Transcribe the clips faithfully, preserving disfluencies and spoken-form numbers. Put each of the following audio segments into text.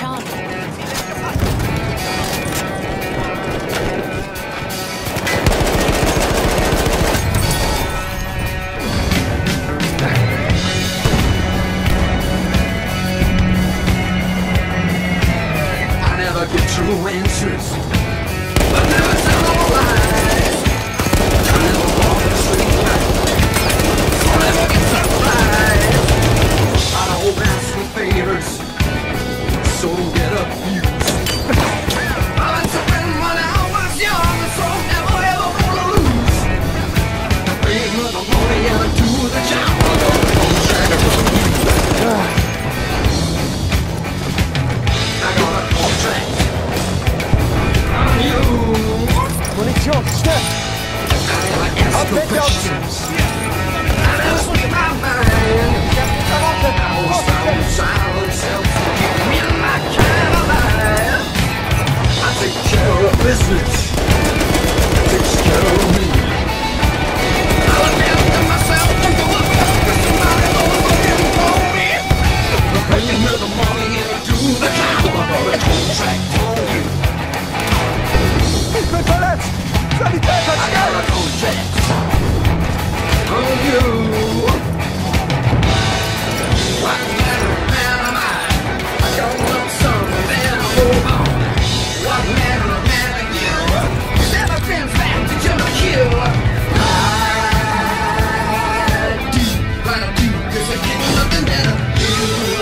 True answers, but never tell no lies. I never walk the straight line, so never get surprised. I don't ask for favors, so don't get abused. I like to win when I was young, so never ever wanna lose. The fame of the money and I do the job. I got a contract. Munition, schnell! Ask no questions. I never speak my mind. I was found silence, keep me in my kind of life. I take care of business, it takes care of me. I look after myself and do a purpose. Somebody goes looking for me. The pain of the money and I do the job. I got a contract on you. Ich bin verletzt! Sanitäter, I got a contract on you. What manner of man am I? I don't know something, then I move on. What manner of man are you? Cause everything's back to jump a kill. I do what I do, cause I get nothing better. You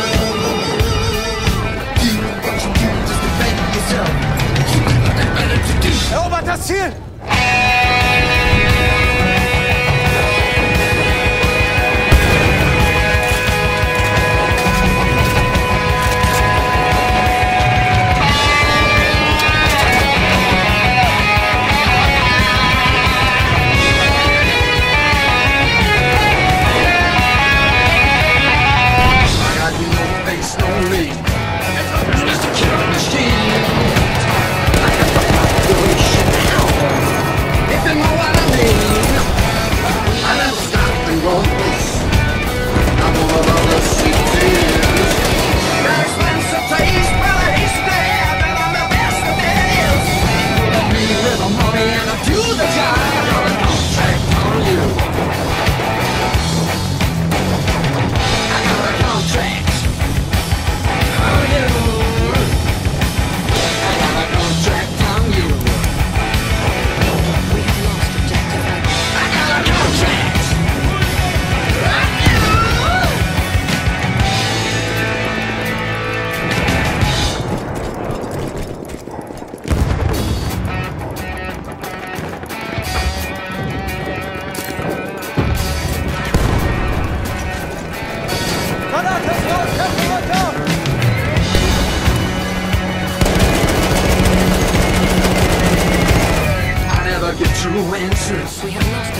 do what you do just to better yourself. You got nothing better to do. Erobert das Ziel! True answers. We have lost